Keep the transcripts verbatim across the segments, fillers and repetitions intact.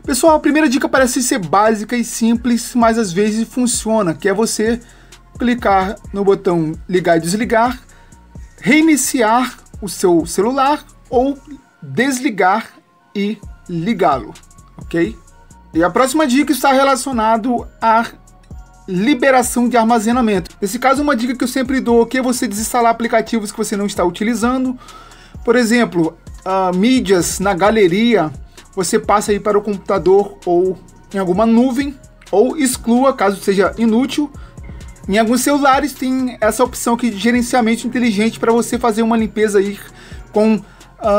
Pessoal, a primeira dica parece ser básica e simples, mas às vezes funciona, que é você clicar no botão ligar e desligar, reiniciar o seu celular ou desligar e ligá-lo, ok? E a próxima dica está relacionada à liberação de armazenamento. Nesse caso, uma dica que eu sempre dou é você desinstalar aplicativos que você não está utilizando. Por exemplo, uh, mídias na galeria, você passa aí para o computador ou em alguma nuvem, ou exclua caso seja inútil. Em alguns celulares tem essa opção aqui de gerenciamento inteligente para você fazer uma limpeza aí com uh,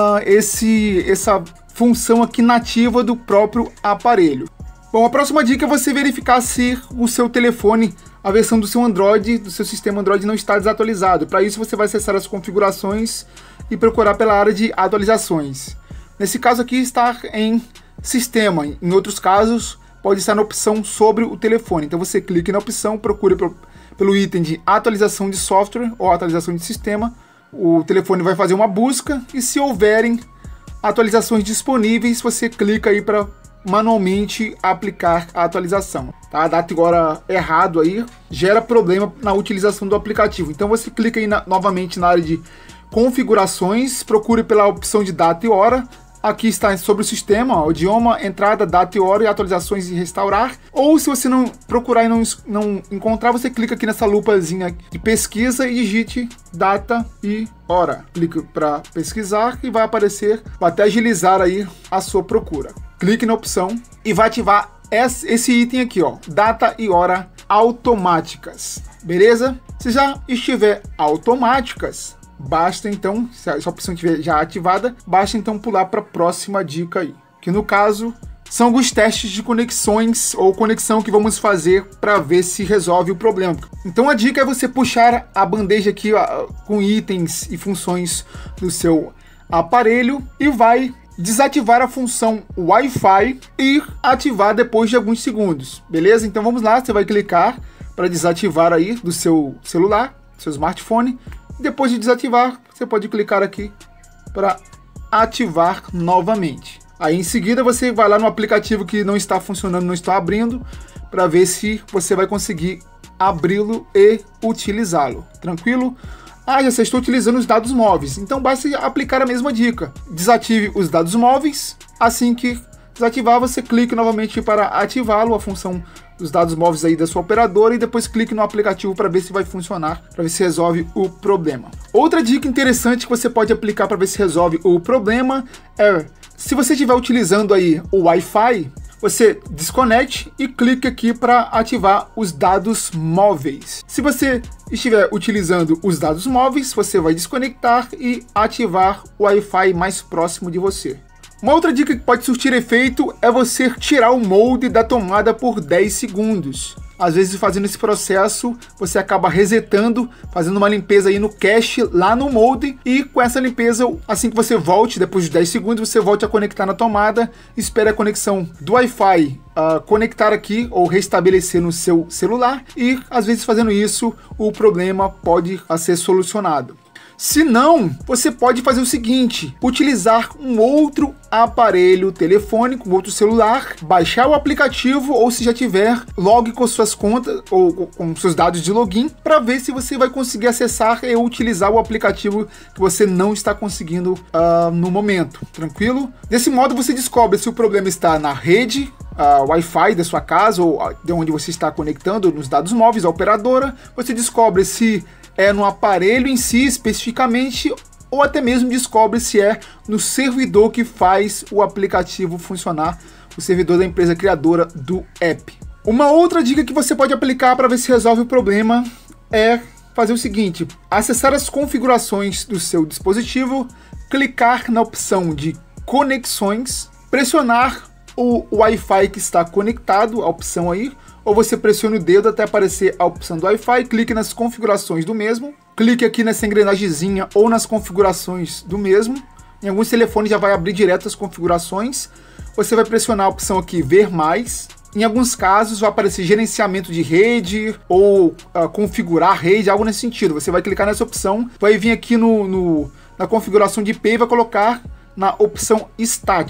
esse, essa função aqui nativa do próprio aparelho. Bom, a próxima dica é você verificar se o seu telefone, a versão do seu Android, do seu sistema Android não está desatualizado. Para isso você vai acessar as configurações e procurar pela área de atualizações. Nesse caso aqui está em sistema, em outros casos pode estar na opção sobre o telefone. Então você clica na opção, procure pelo item de atualização de software ou atualização de sistema. O telefone vai fazer uma busca e se houverem atualizações disponíveis, você clica aí para manualmente aplicar a atualização. Tá? A data e hora errado aí gera problema na utilização do aplicativo. Então você clica aí na, novamente na área de configurações, procure pela opção de data e hora. Aqui está sobre o sistema, ó, o idioma, entrada, data e hora e atualizações e restaurar. Ou se você não procurar e não, não encontrar, você clica aqui nessa lupazinha de pesquisa e digite data e hora. Clique para pesquisar e vai aparecer, vai até agilizar aí a sua procura. Clique na opção e vai ativar esse item aqui, ó, data e hora automáticas, beleza? Se já estiver automáticas, basta então, se a opção estiver já ativada, basta então pular para a próxima dica aí, que no caso são alguns testes de conexões ou conexão que vamos fazer para ver se resolve o problema. Então a dica é você puxar a bandeja aqui ó, com itens e funções do seu aparelho e vai desativar a função Wi-Fi e ativar depois de alguns segundos, beleza? Então vamos lá, você vai clicar para desativar aí do seu celular, seu smartphone. Depois de desativar, você pode clicar aqui para ativar novamente. Aí em seguida você vai lá no aplicativo que não está funcionando, não está abrindo, para ver se você vai conseguir abri-lo e utilizá-lo. Tranquilo? Ah, já estou utilizando os dados móveis, então basta aplicar a mesma dica. Desative os dados móveis, assim que desativar você clica novamente para ativá-lo, a função dos dados móveis aí da sua operadora, e depois clique no aplicativo para ver se vai funcionar, para ver se resolve o problema. Outra dica interessante que você pode aplicar para ver se resolve o problema é, se você estiver utilizando aí o Wi-Fi, você desconecte e clique aqui para ativar os dados móveis. Se você estiver utilizando os dados móveis, você vai desconectar e ativar o Wi-Fi mais próximo de você. Uma outra dica que pode surtir efeito é você tirar o molde da tomada por dez segundos. Às vezes fazendo esse processo, você acaba resetando, fazendo uma limpeza aí no cache, lá no molde, e com essa limpeza, assim que você volte, depois de dez segundos, você volte a conectar na tomada, espere a conexão do Wi-Fi uh, conectar aqui ou restabelecer no seu celular, e às vezes fazendo isso, o problema pode uh, ser solucionado. Se não, você pode fazer o seguinte, utilizar um outro aparelho telefônico, um outro celular, baixar o aplicativo ou se já tiver, logue com suas contas ou com seus dados de login para ver se você vai conseguir acessar e utilizar o aplicativo que você não está conseguindo uh, no momento, tranquilo? Desse modo você descobre se o problema está na rede, Uh, Wi-Fi da sua casa ou de onde você está conectando nos dados móveis, a operadora, você descobre se é no aparelho em si especificamente ou até mesmo descobre se é no servidor que faz o aplicativo funcionar, o servidor da empresa criadora do app. Uma outra dica que você pode aplicar para ver se resolve o problema é fazer o seguinte, acessar as configurações do seu dispositivo, clicar na opção de conexões, pressionar o Wi-Fi que está conectado, a opção aí, ou você pressiona o dedo até aparecer a opção do Wi-Fi, clique nas configurações do mesmo, clique aqui nessa engrenagemzinha ou nas configurações do mesmo, em alguns telefones já vai abrir direto as configurações, você vai pressionar a opção aqui ver mais, em alguns casos vai aparecer gerenciamento de rede ou uh, configurar rede, algo nesse sentido, você vai clicar nessa opção, vai vir aqui no, no, na configuração de I P e vai colocar na opção estático.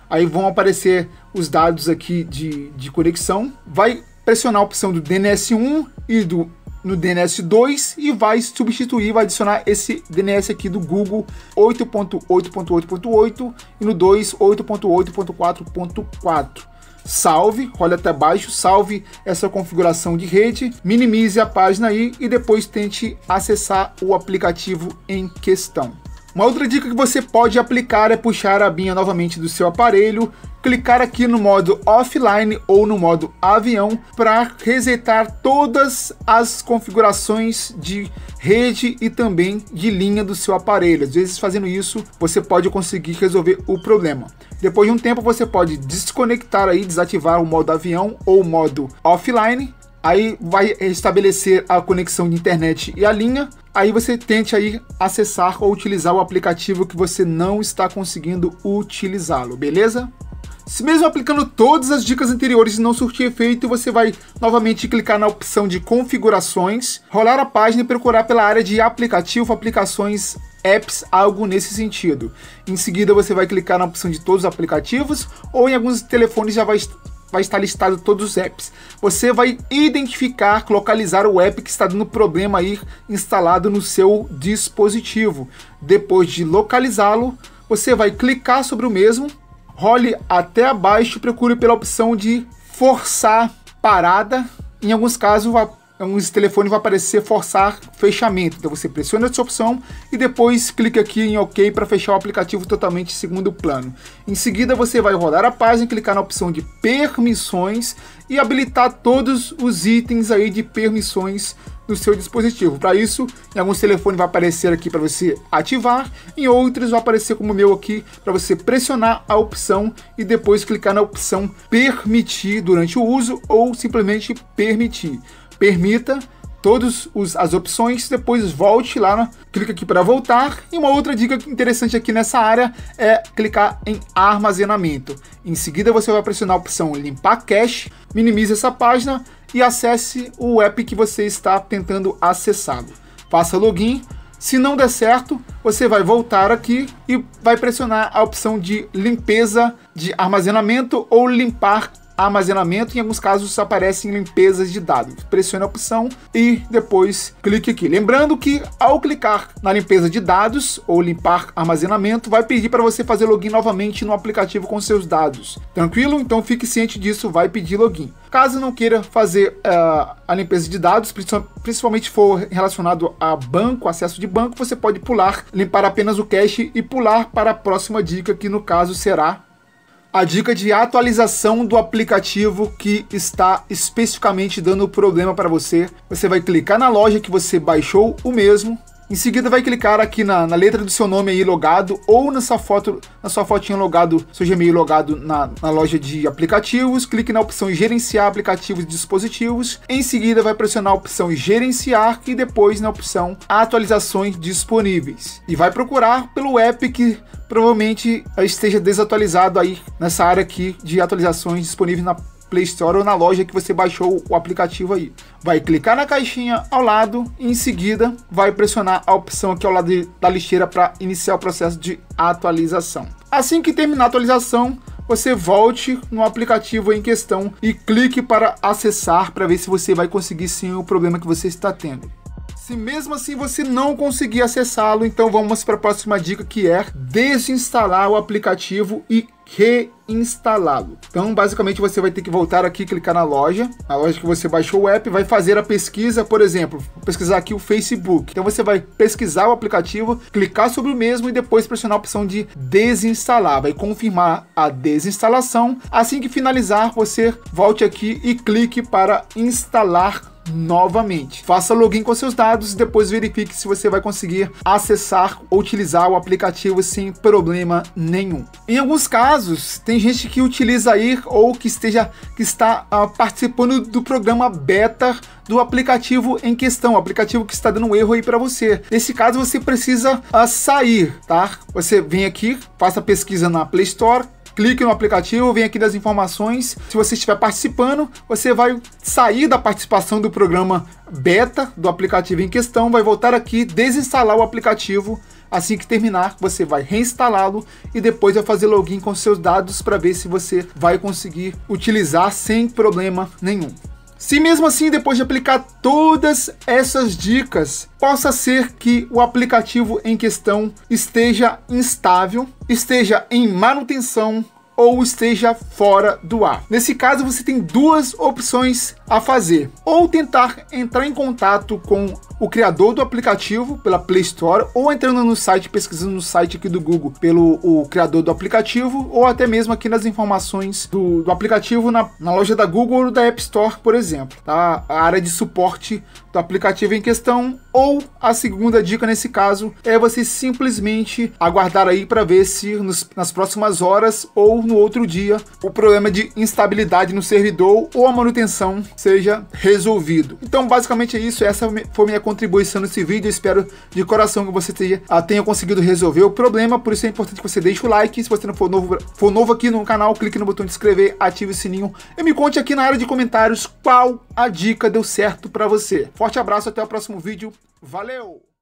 aí vão aparecer os dados aqui de, de conexão, vai pressionar a opção do D N S um e do no D N S dois e vai substituir, vai adicionar esse D N S aqui do Google oito ponto oito ponto oito ponto oito e no dois, oito ponto oito ponto quatro ponto quatro. Salve, olha até baixo, salve essa configuração de rede, minimize a página aí e depois tente acessar o aplicativo em questão. Uma outra dica que você pode aplicar é puxar a abinha novamente do seu aparelho, clicar aqui no modo offline ou no modo avião para resetar todas as configurações de rede e também de linha do seu aparelho. Às vezes fazendo isso você pode conseguir resolver o problema. Depois de um tempo você pode desconectar aí, desativar o modo avião ou o modo offline. Aí vai estabelecer a conexão de internet e a linha. Aí você tente aí acessar ou utilizar o aplicativo que você não está conseguindo utilizá-lo, beleza? Se mesmo aplicando todas as dicas anteriores e não surtir efeito, você vai novamente clicar na opção de configurações, rolar a página e procurar pela área de aplicativo, aplicações, apps, algo nesse sentido. Em seguida você vai clicar na opção de todos os aplicativos ou em alguns telefones já vai vai estar listado todos os apps. Você vai identificar, localizar o app que está dando problema aí instalado no seu dispositivo. Depois de localizá-lo, você vai clicar sobre o mesmo, role até abaixo e procure pela opção de forçar parada. Em alguns casos, alguns telefones vai aparecer forçar fechamento. Então você pressiona essa opção e depois clica aqui em OK para fechar o aplicativo totalmente em segundo plano. Em seguida você vai rodar a página, clicar na opção de permissões e habilitar todos os itens aí de permissões no seu dispositivo. Para isso, em alguns telefones vai aparecer aqui para você ativar, em outros vai aparecer como o meu aqui para você pressionar a opção e depois clicar na opção permitir durante o uso ou simplesmente permitir. Permita todas as opções, depois volte lá, né? Clica aqui para voltar. E uma outra dica interessante aqui nessa área é clicar em armazenamento. Em seguida você vai pressionar a opção limpar cache, minimize essa página e acesse o app que você está tentando acessar. Faça login. Se não der certo, você vai voltar aqui e vai pressionar a opção de limpeza de armazenamento ou limpar armazenamento. Em alguns casos aparecem limpezas de dados. Pressione a opção e depois clique aqui. Lembrando que ao clicar na limpeza de dados ou limpar armazenamento, vai pedir para você fazer login novamente no aplicativo com seus dados. Tranquilo? Então fique ciente disso, vai pedir login. Caso não queira fazer uh, a limpeza de dados, principalmente for relacionado a banco, acesso de banco, você pode pular, limpar apenas o cache e pular para a próxima dica, que no caso será a dica de atualização do aplicativo que está especificamente dando problema para você. Você vai clicar na loja que você baixou o mesmo. Em seguida vai clicar aqui na, na letra do seu nome aí logado ou na sua foto, na sua fotinha logado, seu Gmail logado na, na loja de aplicativos. Clique na opção gerenciar aplicativos e dispositivos. Em seguida vai pressionar a opção gerenciar e depois na opção atualizações disponíveis. E vai procurar pelo app que provavelmente esteja desatualizado aí nessa área aqui de atualizações disponíveis na Play Store ou na loja que você baixou o aplicativo aí. Vai clicar na caixinha ao lado e em seguida vai pressionar a opção aqui ao lado de, da lixeira para iniciar o processo de atualização. Assim que terminar a atualização, você volte no aplicativo em questão e clique para acessar para ver se você vai conseguir sim o problema que você está tendo. Se mesmo assim você não conseguir acessá-lo, então vamos para a próxima dica, que é desinstalar o aplicativo e reinstalá-lo. Então basicamente você vai ter que voltar aqui, clicar na loja, na loja que você baixou o app, vai fazer a pesquisa, por exemplo, pesquisar aqui o Facebook. Então você vai pesquisar o aplicativo, clicar sobre o mesmo e depois pressionar a opção de desinstalar. Vai confirmar a desinstalação. Assim que finalizar, você volte aqui e clique para instalar novamente. Faça login com seus dados e depois verifique se você vai conseguir acessar ou utilizar o aplicativo sem problema nenhum. Em alguns casos, tem gente que utiliza aí ou que esteja que está uh, participando do programa beta do aplicativo em questão, o aplicativo que está dando um erro aí para você. Nesse caso, você precisa uh, sair, tá? Você vem aqui, faça a pesquisa na Play Store, clique no aplicativo, vem aqui nas informações. Se você estiver participando, você vai sair da participação do programa beta do aplicativo em questão, vai voltar aqui, desinstalar o aplicativo. Assim que terminar, você vai reinstalá-lo e depois vai fazer login com seus dados para ver se você vai conseguir utilizar sem problema nenhum. Se mesmo assim, depois de aplicar todas essas dicas, possa ser que o aplicativo em questão esteja instável, esteja em manutenção ou esteja fora do ar. Nesse caso, você tem duas opções a fazer: ou tentar entrar em contato com o criador do aplicativo pela Play Store, ou entrando no site, pesquisando no site aqui do Google pelo o criador do aplicativo, ou até mesmo aqui nas informações do, do aplicativo na, na loja da Google ou da App Store, por exemplo, tá? A área de suporte do aplicativo em questão. Ou a segunda dica nesse caso é você simplesmente aguardar aí para ver se nos, nas próximas horas ou no outro dia o problema de instabilidade no servidor ou a manutenção seja resolvido. Então basicamente é isso, essa foi minha contribuição nesse vídeo. Eu espero de coração que você tenha, tenha conseguido resolver o problema. Por isso é importante que você deixe o like. Se você não for novo, for novo aqui no canal, clique no botão de inscrever, ative o sininho e me conte aqui na área de comentários qual a dica deu certo para você. Forte abraço, até o próximo vídeo. Valeu!